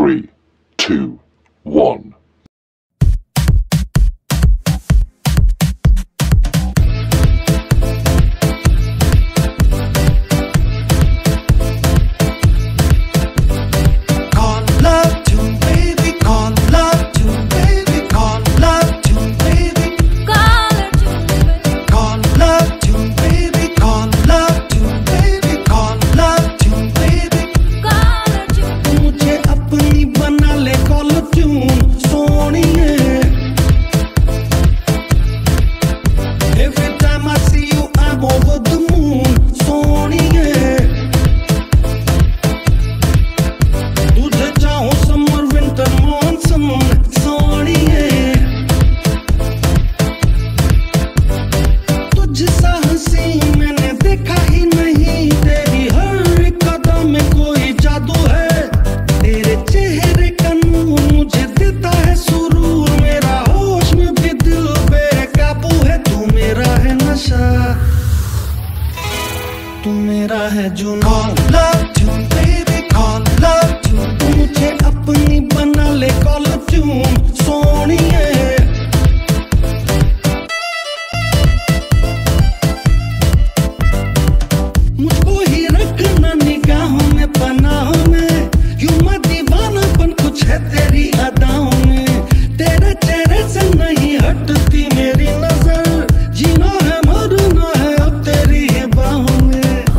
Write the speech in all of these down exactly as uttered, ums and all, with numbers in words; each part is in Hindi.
Three, two, one. तू मेरा है जुनून। Call love tune baby, call love tune। तू मुझे अपनी बना ले call tune सोनिए। मुझको ही रखना निगाहों में पनाहों में, यूं मत दीवानापन कुछ है तेरी अदाओं में। तेरे चेहरे से नहीं हटती मेरी नजर, जीना है मरना है अब तेरी ही बाहों में।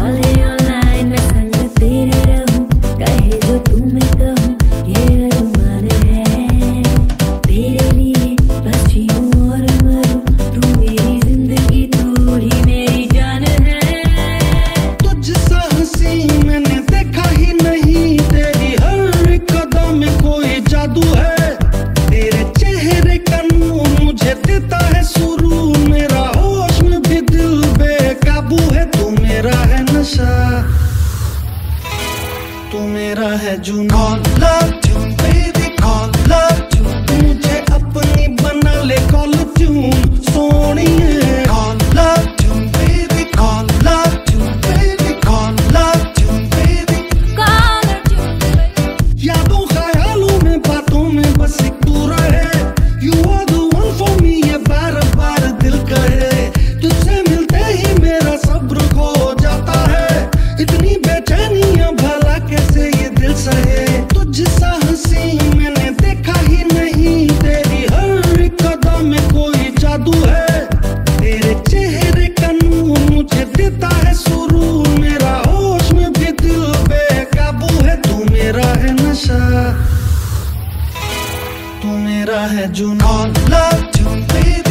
तू मेरा है जुनून। Call love tune baby, call love tune। तू मुझे अपनी बना ले call tune सोनिए। Call love tune baby, call love tune baby, call love tune baby, call tune baby। यादों ख्यालों में बातों में बस एक तू रहे, You are the one for me ये बार बार दिल कहे। तुझसे मिलते ही मेरा सब्र खो जाता है, इतनी बेचैनियां भला कैसे ये दिल सहे। तुझसा हंसी मैंने देखा ही नहीं, तेरी हर एक कदम में कोई जादू है। तेरे चेहरे का नूर मुझे देता है सुरूर, मेरा होश में भी दिल बेकाबू है। तू मेरा है नशा, तू मेरा है जुनून। Call love tune baby।